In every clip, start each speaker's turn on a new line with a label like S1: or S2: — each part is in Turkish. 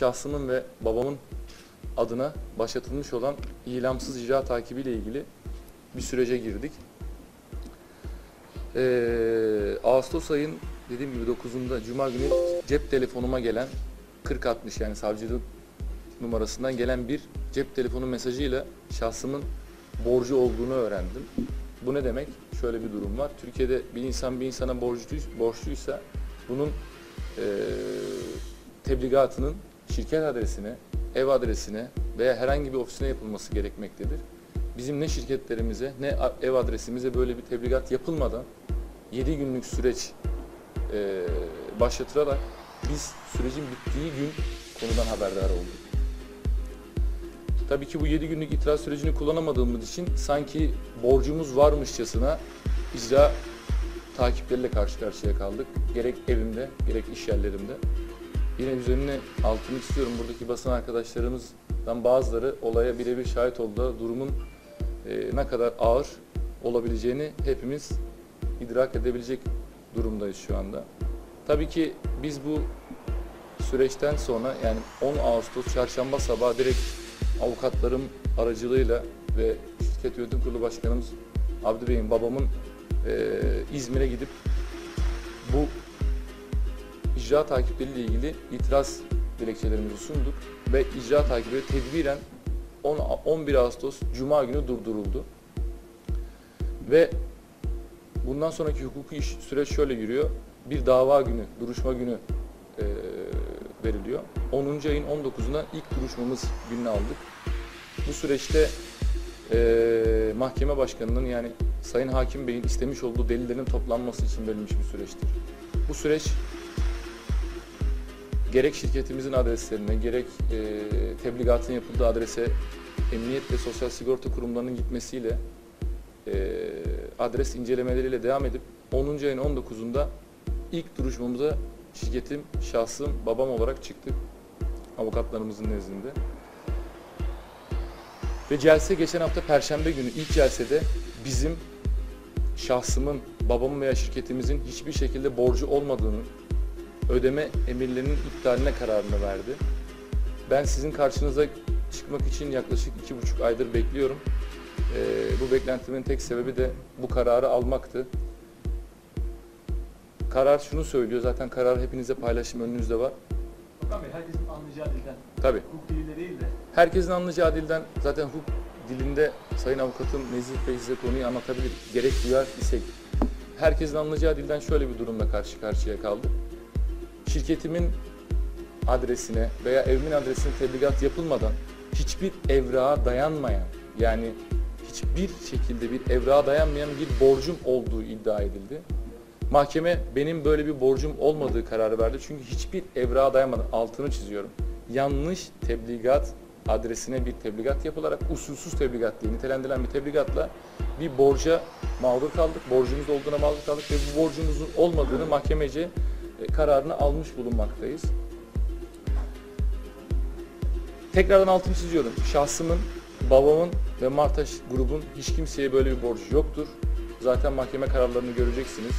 S1: şahsımın ve babamın adına başlatılmış olan ilamsız icra takibiyle ilgili bir sürece girdik. Ağustos ayın dediğim gibi 9'unda Cuma günü cep telefonuma gelen 4060 yani savcılık numarasından gelen bir cep telefonu mesajıyla şahsımın borcu olduğunu öğrendim. Bu ne demek? Şöyle bir durum var. Türkiye'de bir insan bir insana borçluysa bunun tebligatının şirket adresine, ev adresine veya herhangi bir ofisine yapılması gerekmektedir. Bizim ne şirketlerimize ne ev adresimize böyle bir tebligat yapılmadan 7 günlük süreç başlatılarak biz sürecin bittiği gün konudan haberdar olduk. Tabii ki bu 7 günlük itiraz sürecini kullanamadığımız için sanki borcumuz varmışçasına icra takipleriyle karşı karşıya kaldık. Gerek evimde, gerek iş yerlerimde. Yine üzerine altını istiyorum. Buradaki basın arkadaşlarımızdan bazıları olaya birebir şahit oldu. Durumun ne kadar ağır olabileceğini hepimiz idrak edebilecek durumdayız şu anda. Tabii ki biz bu süreçten sonra yani 10 Ağustos Çarşamba sabahı direkt avukatlarım aracılığıyla ve şirket yönetim kurulu başkanımız Abdü Bey'in, babamın İzmir'e gidip bu icra takipleriyle ilgili itiraz dilekçelerimizi sunduk ve icra takipleri tedbiren 11 Ağustos Cuma günü durduruldu. Ve bundan sonraki hukuki süreç şöyle yürüyor. Bir dava günü, duruşma günü veriliyor. 10. ayın 19'una ilk duruşmamız gününü aldık. Bu süreçte mahkeme başkanının yani Sayın Hakim Bey'in istemiş olduğu delillerin toplanması için verilmiş bir süreçtir. Bu süreç gerek şirketimizin adreslerine, gerek tebligatın yapıldığı adrese Emniyet ve Sosyal Sigorta Kurumlarının gitmesiyle adres incelemeleriyle devam edip 10. ayın 19'unda ilk duruşmamıza şirketim, şahsım, babam olarak çıktık avukatlarımızın nezdinde. Ve celse geçen hafta Perşembe günü ilk celsede bizim şahsımın, babamın veya şirketimizin hiçbir şekilde borcu olmadığını, ödeme emirlerinin iptaline kararını verdi. Ben sizin karşınıza çıkmak için yaklaşık 2,5 aydır bekliyorum. Bu beklentimin tek sebebi de bu kararı almaktı. Karar şunu söylüyor, zaten kararı hepinize paylaşım önünüzde var.
S2: Bakan Bey, herkesin anlayacağı dilden,
S1: tabii.
S2: hukuk diliyle değil de.
S1: Herkesin anlayacağı dilden, zaten hukuk dilinde Sayın Avukatım Nezih Bey size konuyu anlatabilir. Gerek duyar isek. Herkesin anlayacağı dilden şöyle bir durumla karşı karşıya kaldık. Şirketimin adresine veya evimin adresine tebligat yapılmadan hiçbir evrağa dayanmayan, yani hiçbir şekilde bir evrağa dayanmayan bir borcum olduğu iddia edildi. Mahkeme benim böyle bir borcum olmadığı kararı verdi. Çünkü hiçbir evrağa dayanmadan, altını çiziyorum, yanlış tebligat adresine bir tebligat yapılarak usulsüz tebligat diye nitelendirilen bir tebligatla bir borca mağdur kaldık. Borcumuz olduğuna mağdur kaldık ve bu borcumuzun olmadığını mahkemece kararını almış bulunmaktayız. Tekrardan altını çiziyorum. Şahsımın, babamın ve Martaş grubun hiç kimseye böyle bir borcu yoktur. Zaten mahkeme kararlarını göreceksiniz.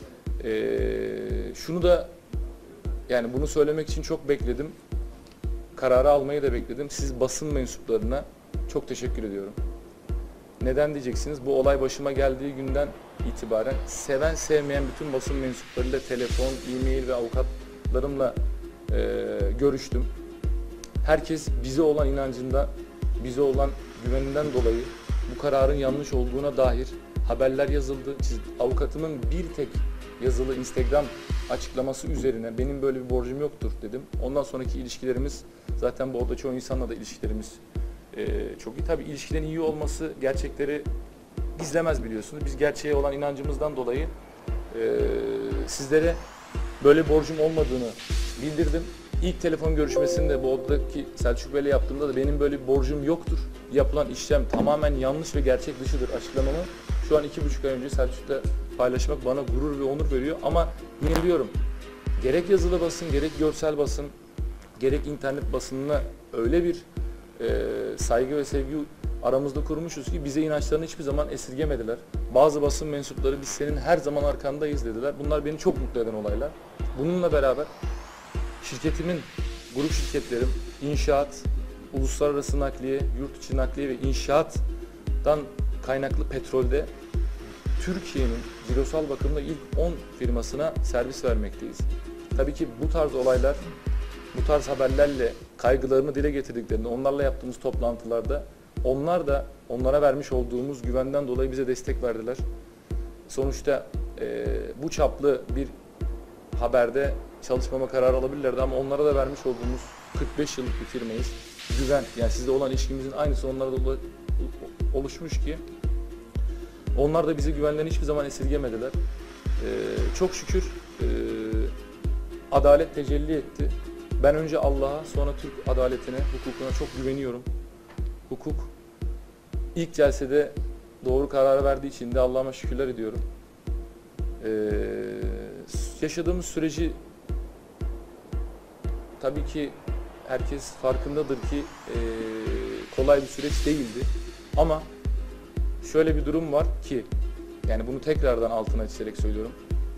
S1: Şunu da yani bunu söylemek için çok bekledim. Kararı almayı da bekledim. Siz basın mensuplarına çok teşekkür ediyorum. Neden diyeceksiniz? Bu olay başıma geldiği günden itibaren seven sevmeyen bütün basın mensuplarıyla telefon, e-mail ve avukatlarımla görüştüm. Herkes bize olan inancında, bize olan güveninden dolayı bu kararın yanlış olduğuna dair haberler yazıldı. Avukatımın bir tek yazılı Instagram açıklaması üzerine benim böyle bir borcum yoktur dedim. Ondan sonraki ilişkilerimiz, zaten bu orada çoğu insanla da ilişkilerimiz çok iyi. Tabii ilişkilerin iyi olması gerçekleri gizlemez biliyorsunuz. Biz gerçeğe olan inancımızdan dolayı sizlere böyle borcum olmadığını bildirdim. İlk telefon görüşmesinde bu odadaki Selçuk Bey'le yaptığımda da benim böyle bir borcum yoktur. Yapılan işlem tamamen yanlış ve gerçek dışıdır açıklamamı şu an 2,5 ay önce Selçuk'ta paylaşmak bana gurur ve onur veriyor. Ama yeniliyorum. Gerek yazılı basın, gerek görsel basın, gerek internet basınına öyle bir saygı ve sevgi aramızda kurmuşuz ki bize inançlarını hiçbir zaman esirgemediler. Bazı basın mensupları biz senin her zaman arkandayız dediler. Bunlar beni çok mutlu eden olaylar. Bununla beraber şirketimin grup şirketlerim, inşaat, uluslararası nakliye, yurt içi nakliye ve inşaattan kaynaklı petrolde Türkiye'nin cirosal bakımda ilk 10 firmasına servis vermekteyiz. Tabii ki bu tarz olaylar, bu tarz haberlerle kaygılarını dile getirdiklerinde, onlarla yaptığımız toplantılarda onlar da onlara vermiş olduğumuz güvenden dolayı bize destek verdiler. Sonuçta bu çaplı bir haberde çalışmama kararı alabilirlerdi ama onlara da vermiş olduğumuz 45 yıllık bir firmayız. Güven, yani sizle olan ilişkimizin aynısı onlara da oluşmuş ki onlar da bize güvenden hiçbir zaman esirgemediler. Çok şükür adalet tecelli etti. Ben önce Allah'a, sonra Türk adaletine, hukukuna çok güveniyorum. Hukuk ilk celsede doğru kararı verdiği için de Allah'ıma şükürler ediyorum. Yaşadığımız süreci tabii ki herkes farkındadır ki kolay bir süreç değildi. Ama şöyle bir durum var ki, yani bunu tekrardan altına çizerek söylüyorum.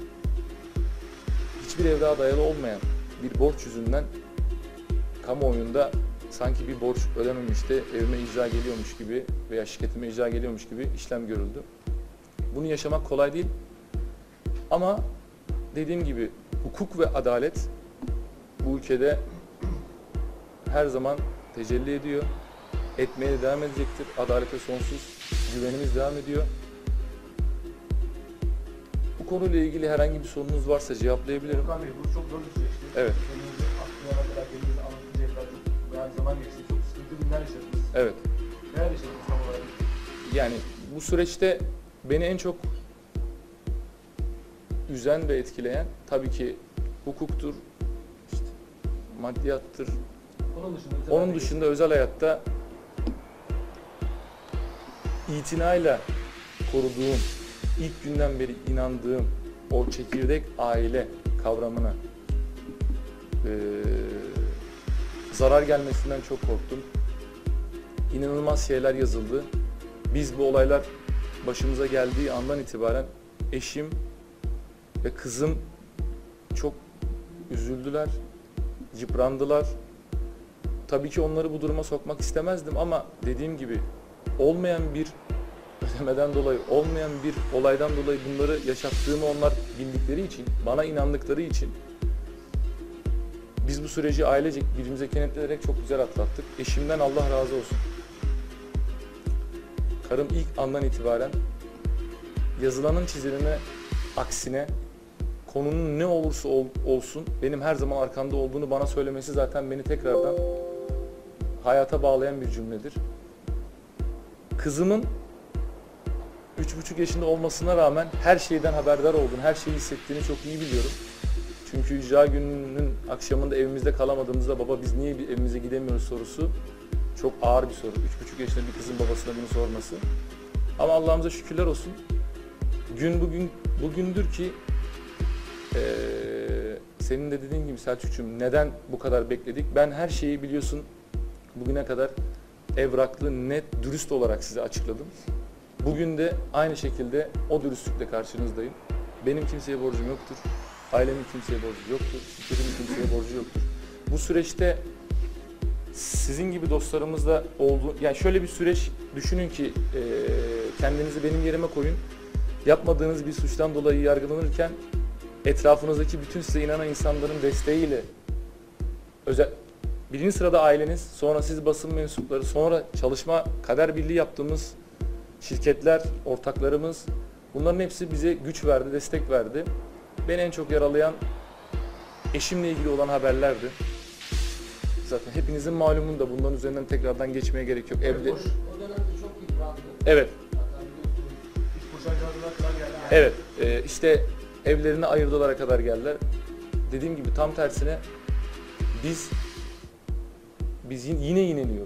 S1: Hiçbir evrağa dayalı olmayan bir borç yüzünden kamuoyunda sanki bir borç ödememiş de evime icra geliyormuş gibi veya şirketime icra geliyormuş gibi işlem görüldü. Bunu yaşamak kolay değil. Ama dediğim gibi hukuk ve adalet bu ülkede her zaman tecelli ediyor. Etmeye de devam edecektir. Adalete sonsuz güvenimiz devam ediyor. Bu konuyla ilgili herhangi bir sorunuz varsa cevaplayabilirim.
S2: Okan Bey, bu çok zor bir süreçti.
S1: Evet.
S2: Kendinizi aklıma kadar, kendinizi anlatıncaya kadar çok bayağı zaman geçti. Çok sıkıntı günler yaşadınız.
S1: Evet.
S2: Neler yaşadınız tam olarak?
S1: Yani bu süreçte beni en çok üzen ve etkileyen tabii ki hukuktur, işte maddiyattır. Onun dışında özel hayatta itinayla koruduğum, ilk günden beri inandığım o çekirdek aile kavramına zarar gelmesinden çok korktum. İnanılmaz şeyler yazıldı. Biz bu olaylar başımıza geldiği andan itibaren eşim ve kızım çok üzüldüler, yıprandılar. Tabii ki onları bu duruma sokmak istemezdim ama dediğim gibi olmayan bir ödemeden dolayı, olmayan bir olaydan dolayı bunları yaşattığımı onlar bildikleri için, bana inandıkları için biz bu süreci ailecek birbirimize kenetlenerek çok güzel atlattık. Eşimden Allah razı olsun. Karım ilk andan itibaren yazılanın çizilene aksine konunun ne olursa olsun benim her zaman arkamda olduğunu bana söylemesi zaten beni tekrardan hayata bağlayan bir cümledir. Kızımın 3,5 yaşında olmasına rağmen her şeyden haberdar olduğunu, her şeyi hissettiğini çok iyi biliyorum. Çünkü icra gününün akşamında evimizde kalamadığımızda baba biz niye evimize gidemiyoruz sorusu çok ağır bir soru. 3,5 yaşında bir kızın babasına bunu sorması. Ama Allah'ımıza şükürler olsun. Gün bugündür ki senin de dediğin gibi Selçuk'cum neden bu kadar bekledik? Ben her şeyi biliyorsun bugüne kadar evraklı, net, dürüst olarak size açıkladım. Bugün de aynı şekilde o dürüstlükle karşınızdayım. Benim kimseye borcum yoktur. Ailemin kimseye borcu yoktur. Şirketimin kimseye borcu yoktur. Bu süreçte sizin gibi dostlarımızla oldu. Yani şöyle bir süreç düşünün ki kendinizi benim yerime koyun. Yapmadığınız bir suçtan dolayı yargılanırken etrafınızdaki bütün size inanan insanların desteğiyle birinci sırada aileniz, sonra siz basın mensupları, sonra çalışma kader birliği yaptığımız şirketler, ortaklarımız bunların hepsi bize güç verdi, destek verdi. Beni en çok yaralayan eşimle ilgili olan haberlerdi. Zaten hepinizin malumunda bunların üzerinden tekrardan geçmeye gerek yok. Evde.
S3: O dönemde çok yıprandı.
S1: Evet.
S2: İş boşanmalarına kadar geldi.
S1: Evet. İşte evlerini ayırdılara kadar geldiler. Dediğim gibi tam tersine biz yine yeniliyoruz.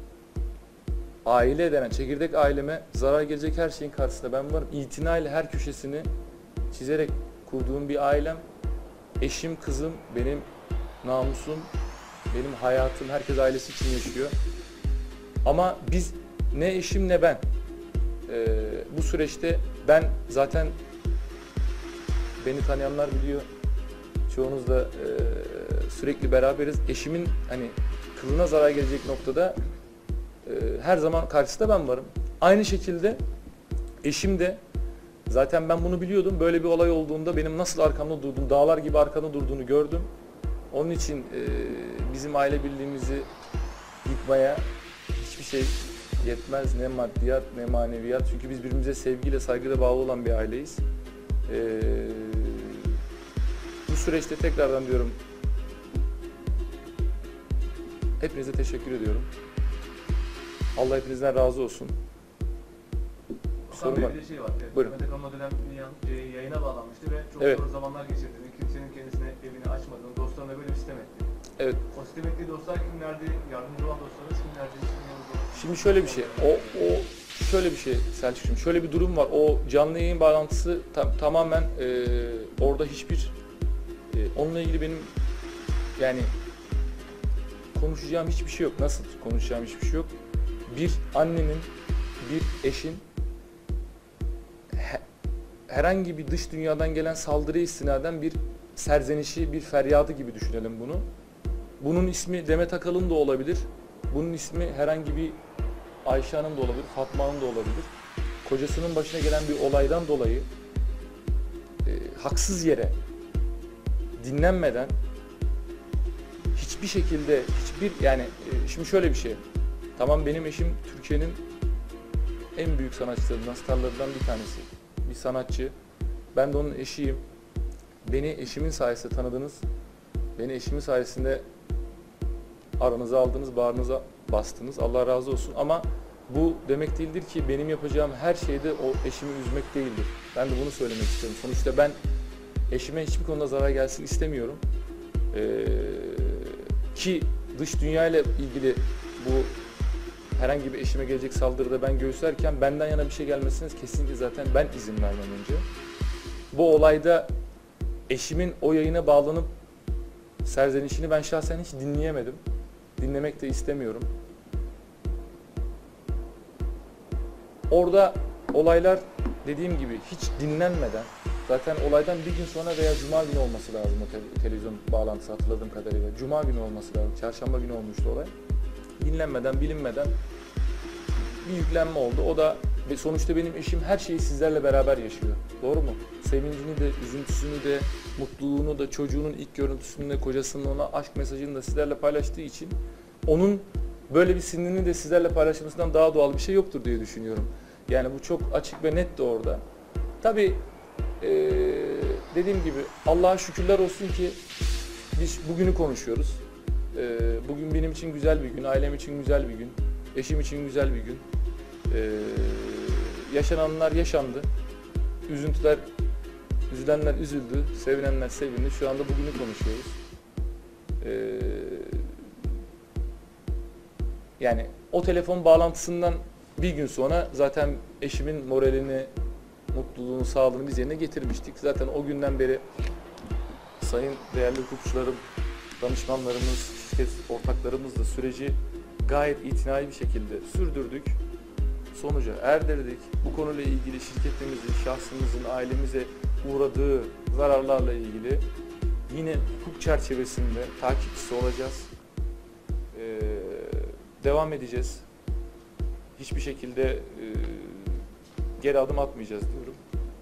S1: Aile denen çekirdek aileme zarar gelecek her şeyin karşısında ben varım. İtinayla her köşesini çizerek kurduğum bir ailem. Eşim, kızım, benim namusum, benim hayatım, herkes ailesi için yaşıyor. Ama biz ne eşim ne ben bu süreçte ben zaten beni tanıyanlar biliyor. Çoğunuz da sürekli beraberiz. Eşimin hani kılına zarar gelecek noktada her zaman karşısında ben varım. Aynı şekilde eşim de, zaten ben bunu biliyordum. Böyle bir olay olduğunda benim nasıl arkamda durduğunu, dağlar gibi arkamda durduğunu gördüm. Onun için bizim aile birliğimizi yıkmaya hiçbir şey yetmez. Ne maddiyat ne maneviyat. Çünkü biz birbirimize sevgiyle, saygıyla bağlı olan bir aileyiz. Bu süreçte tekrardan diyorum, hepinize teşekkür ediyorum. Allah hepinizden razı olsun.
S2: Okan Bey, bir de şey var.
S1: Buyurun.
S2: Mehmet Akalın o dönem yayına bağlanmıştı ve çok
S1: Evet.
S2: zor zamanlar geçirdiğini, kimsenin kendisine evini açmadığını, dostlarına böyle bir sitem etti.
S1: Evet.
S2: O sitem ettiği dostlar kimlerdi? Yardımcı olan dostlarınız kimlerdi?
S1: Şimdi şöyle bir şey. Şöyle bir şey Selçuk'cum. Şöyle bir durum var. O canlı yayın bağlantısı tamamen orada hiçbir onunla ilgili benim yani konuşacağım hiçbir şey yok. Nasıl konuşacağım hiçbir şey yok. Bir annenin, bir eşin herhangi bir dış dünyadan gelen saldırıya istinaden bir serzenişi, bir feryadı gibi düşünelim bunu. Bunun ismi Demet Akalın da olabilir. Bunun ismi herhangi bir Ayşe Hanım da olabilir, Fatma Hanım da olabilir. Kocasının başına gelen bir olaydan dolayı haksız yere dinlenmeden hiçbir şekilde şimdi şöyle bir şey. Tamam, benim eşim Türkiye'nin en büyük sanatçılarından, starlarından bir tanesi. Bir sanatçı. Ben de onun eşiyim. Beni eşimin sayesinde tanıdınız. Beni eşimin sayesinde aranıza aldınız, bağrınıza bastınız. Allah razı olsun. Ama bu demek değildir ki benim yapacağım her şeyde o eşimi üzmek değildir. Ben de bunu söylemek istiyorum. Sonuçta ben eşime hiçbir konuda zarar gelsin istemiyorum. Ki dış dünya ile ilgili bu herhangi bir eşime gelecek saldırıda ben göğüslerken benden yana bir şey gelmesine kesinlikle zaten ben izin vermem önce. Bu olayda eşimin o yayına bağlanıp serzenişini ben şahsen hiç dinleyemedim. Dinlemek de istemiyorum. Orada olaylar dediğim gibi hiç dinlenmeden, zaten olaydan bir gün sonra veya cuma günü olması lazım o televizyon bağlantısı hatırladığım kadarıyla. Cuma günü olması lazım. Çarşamba günü olmuştu olay. Dinlenmeden, bilinmeden bir yüklenme oldu. O da ve sonuçta benim eşim her şeyi sizlerle beraber yaşıyor. Doğru mu? Sevincini de, üzüntüsünü de, mutluluğunu da, çocuğunun ilk görüntüsünü de, kocasının ona aşk mesajını da sizlerle paylaştığı için onun böyle bir sinirini de sizlerle paylaşmasından daha doğal bir şey yoktur diye düşünüyorum. Yani bu çok açık ve net de orada. Tabii dediğim gibi Allah'a şükürler olsun ki biz bugünü konuşuyoruz. Bugün benim için güzel bir gün, ailem için güzel bir gün, eşim için güzel bir gün. Yaşananlar yaşandı. Üzülenler üzüldü, sevinenler sevindi. Şu anda bugünü konuşuyoruz. Yani o telefon bağlantısından bir gün sonra zaten eşimin moralini, mutluluğunu, sağlığını biz yerine getirmiştik. Zaten o günden beri sayın değerli hukukçularım, danışmanlarımız, şirket ortaklarımızla süreci gayet itinai bir şekilde sürdürdük. Sonuca erdirdik. Bu konuyla ilgili şirketimizin, şahsımızın, ailemize uğradığı zararlarla ilgili yine hukuk çerçevesinde takipçisi olacağız. Devam edeceğiz. Hiçbir şekilde geri adım atmayacağız diyorum.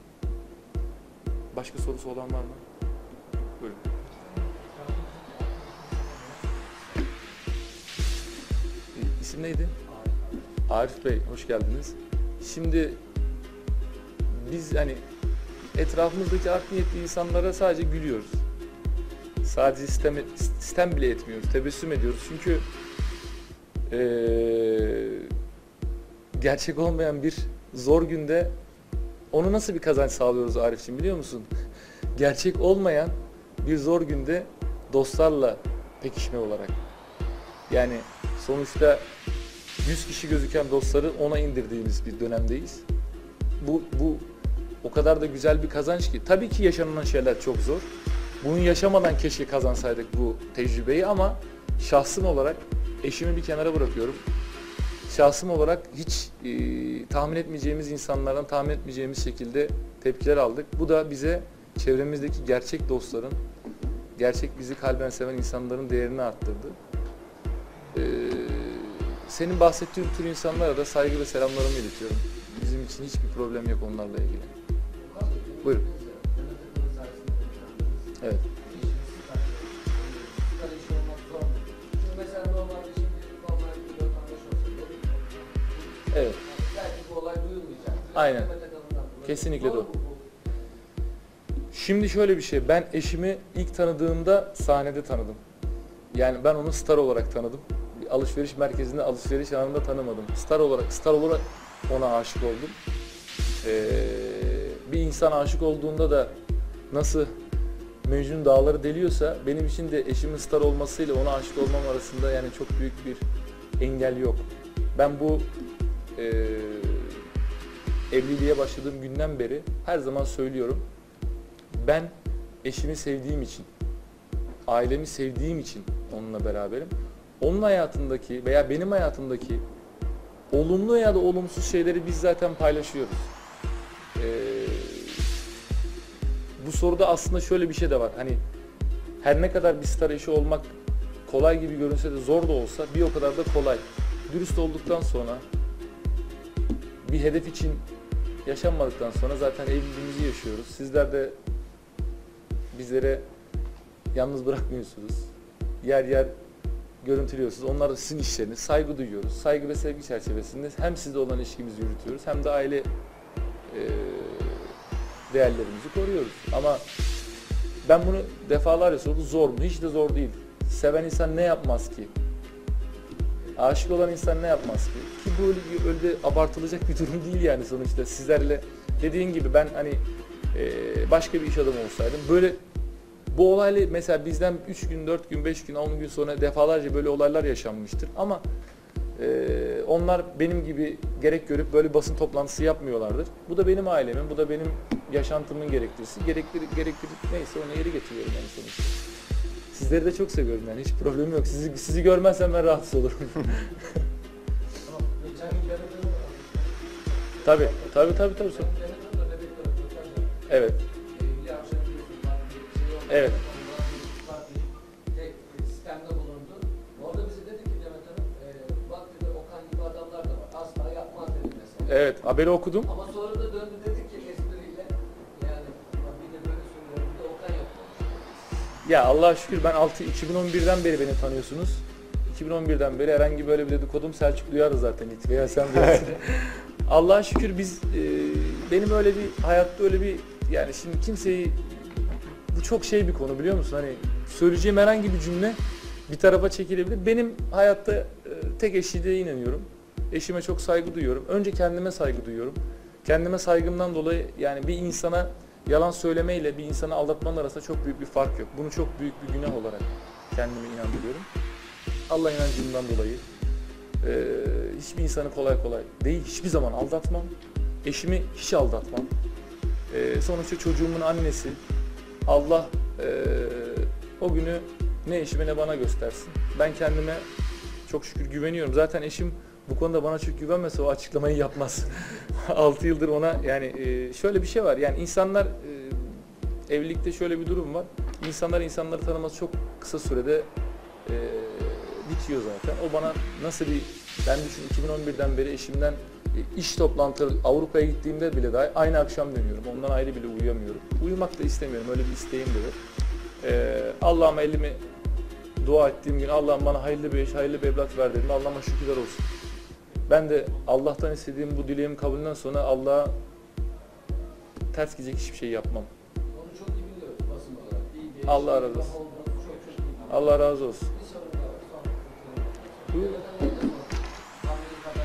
S1: Başka sorusu olan var mı? Buyurun. İsim neydi? Arif Bey, hoş geldiniz. Şimdi biz hani etrafımızdaki art niyetli insanlara sadece gülüyoruz. Sadece sistem bile etmiyoruz, tebessüm ediyoruz. Çünkü gerçek olmayan bir zor günde onu nasıl bir kazanç sağlıyoruz Arif'ciğim biliyor musun? Gerçek olmayan bir zor günde dostlarla pekişme olarak. Yani sonuçta 100 kişi gözüken dostları 10'a indirdiğimiz bir dönemdeyiz. Bu o kadar da güzel bir kazanç ki. Tabii ki yaşanan şeyler çok zor. Bunu yaşamadan keşke kazansaydık bu tecrübeyi ama şahsım olarak eşimi bir kenara bırakıyorum. Şahsım olarak hiç tahmin etmeyeceğimiz insanlardan tahmin etmeyeceğimiz şekilde tepkiler aldık. Bu da bize çevremizdeki gerçek dostların, gerçek bizi kalben seven insanların değerini arttırdı. Senin bahsettiğin tür insanlara da saygı ve selamlarımı iletiyorum. Bizim için hiçbir problem yok onlarla ilgili. Buyurun. Evet.
S3: Mesela normalde şimdi normal bir vatandaş olsa
S1: Evet.
S3: belki bu olay duyulmayacak.
S1: Aynen.
S3: Mehmet Akın'dan dolayı.
S1: Kesinlikle doğru.
S3: mu bu?
S1: Şimdi şöyle bir şey, ben eşimi ilk tanıdığımda sahnede tanıdım. Yani ben onu star olarak tanıdım. Bir alışveriş merkezinde, alışveriş anında tanımadım. Star olarak ona aşık oldum. Bir insan aşık olduğunda da nasıl Mecnun dağları deliyorsa, benim için de eşimin star olmasıyla ona aşık olmam arasında yani çok büyük bir engel yok. Ben bu evliliğe başladığım günden beri her zaman söylüyorum. Ben eşimi sevdiğim için, ailemi sevdiğim için onunla beraberim. Onun hayatındaki veya benim hayatımdaki olumlu ya da olumsuz şeyleri biz zaten paylaşıyoruz. Bu soruda aslında şöyle bir şey de var. Hani her ne kadar bir star eşi olmak kolay gibi görünse de zor da olsa bir o kadar da kolay. Dürüst olduktan sonra, bir hedef için yaşanmadıktan sonra zaten evliliğimizi yaşıyoruz. Sizler de bizlere yalnız bırakmıyorsunuz. Yer yer görüntülüyorsunuz. Onlar da sizin işleriniz. Saygı duyuyoruz. Saygı ve sevgi çerçevesinde hem sizle olan ilişkimizi yürütüyoruz hem de aile değerlerimizi koruyoruz. Ama ben bunu defalarca sordum. Zor mu? Hiç de zor değil. Seven insan ne yapmaz ki? Aşık olan insan ne yapmaz ki? Ki bu öyle abartılacak bir durum değil yani sonuçta. Sizlerle dediğin gibi ben hani başka bir iş adamı olsaydım böyle bu olayla mesela bizden 3 gün, 4 gün, 5 gün, 10 gün sonra defalarca böyle olaylar yaşanmıştır. Ama onlar benim gibi gerek görüp böyle basın toplantısı yapmıyorlardır. Bu da benim ailemin, bu da benim yaşantımın gerektirisi. Gerektirip neyse onu yeri getiriyorum yani sonuçta. Sizleri de çok seviyorum yani hiç problemim yok. Sizi görmezsem ben rahatsız olurum.
S2: Tamam. Geçen gün Berat'ın
S1: Tabii.
S3: Mehmet Akın'la bebek röportaj yaptı.
S1: Evet.
S3: Evli akşam biliyorsun, farklı bir şey oldu.
S1: Evet.
S3: Ondan farklı tek sistemde bulundu. Orada bize dedi ki Demet Hanım, bak dedi Okan gibi adamlar da var. Asla yapmaz dedi mesela.
S1: Evet, haberi okudum.
S3: Ama sonra da döndü dedi ki espriyle yani bir de böyle söylüyorum bir de Okan yapmamış.
S1: Ya Allah'a şükür ben 2011'den beri beni tanıyorsunuz. 2011'den beri herhangi böyle bir dedikodum Selçuk duyardı zaten ilk veya sen duyarsın. Allah'a şükür biz benim öyle bir hayatta öyle bir yani şimdi kimseyi bu çok şey bir konu biliyor musun? Hani söyleyeceğim herhangi bir cümle bir tarafa çekilebilir. Benim hayatta tek eşliliğe inanıyorum. Eşime çok saygı duyuyorum. Önce kendime saygı duyuyorum. Kendime saygımdan dolayı yani bir insana yalan söylemeyle bir insanı aldatmanın arasında çok büyük bir fark yok. Bunu çok büyük bir günah olarak kendime inandırıyorum. Allah inancımdan dolayı hiçbir insanı kolay kolay değil, hiçbir zaman aldatmam. Eşimi hiç aldatmam. Sonuçta çocuğumun annesi. Allah o günü ne eşime ne bana göstersin. Ben kendime çok şükür güveniyorum. Zaten eşim bu konuda bana çok güvenmese o açıklamayı yapmaz. 6 yıldır ona yani şöyle bir şey var. Yani insanlar evlilikte şöyle bir durum var. İnsanları tanıması çok kısa sürede bitiyor zaten. O bana nasıl bir ben düşün 2011'den beri eşimden iş toplantıları Avrupa'ya gittiğimde bile dahi aynı akşam dönüyorum. Ondan ayrı bile uyuyamıyorum. Uyumak da istemiyorum. Öyle bir isteğim de yok. Allah'ıma elimi dua ettiğim gün Allah'ım bana hayırlı bir eş, hayırlı bir evlat ver dedim. Allah'ıma şükürler olsun. Ben de Allah'tan istediğim bu dileğim kabulünden sonra Allah'a ters gidecek hiçbir şey yapmam.
S3: Onu çok iyi biliyoruz basın olarak. İyi bir
S1: Allah
S3: eşlik
S1: razı olsun.
S3: olduğunu çok iyi biliyoruz.
S1: Allah razı olsun.
S3: Bir sorun daha var. Son
S1: Buyur.
S3: Amerika'da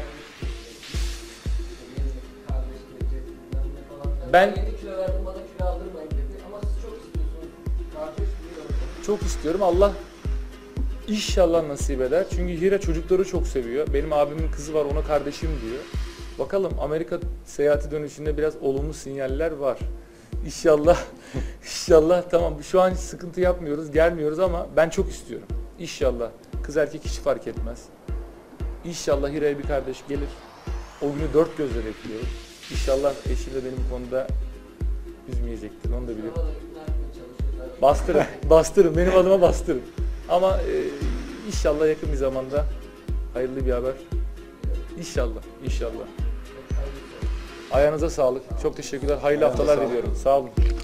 S3: yeni kardeş gelecek bilmem ne falan.
S1: Ben-
S3: Yeni kilo verdim bana kilo aldırmayın dedi. Ama siz çok istiyorsunuz. Kardeş biliyorum.
S1: Çok istiyorum. Allah inşallah nasip eder. Çünkü Hira çocukları çok seviyor. Benim abimin kızı var, ona kardeşim diyor. Bakalım Amerika seyahati dönüşünde biraz olumlu sinyaller var. İnşallah, inşallah tamam. Şu an hiç sıkıntı yapmıyoruz, gelmiyoruz ama ben çok istiyorum. İnşallah. Kız erkek hiç fark etmez. İnşallah Hira'ya bir kardeş gelir. O günü dört gözle bekliyorum. İnşallah eşim de benim bu konuda üzmeyecektir. Onu da biliyorum.
S3: Ama da ikna etmeye çalışıyorlar.
S1: Bastırın, bastırın. Benim adıma bastırın. Ama inşallah yakın bir zamanda hayırlı bir haber. İnşallah, inşallah. Ayağınıza sağlık. Çok teşekkürler. Hayırlı haftalar diliyorum. Sağ olun.